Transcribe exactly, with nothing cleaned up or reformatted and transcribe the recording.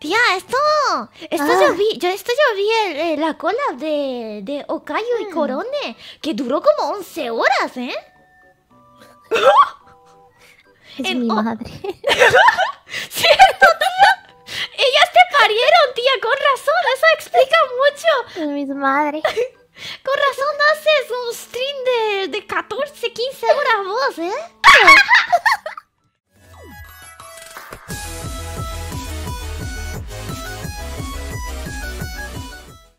Tía, esto, esto Ah. yo vi, yo esto yo vi el- el- la cola de, de Okayo y Mm. Korone, que duró como once horas, ¿eh? Es En- mi oh, madre. ¿cierto, tía? Ellas te parieron, tía, con razón, eso explica mucho. Es mi madre.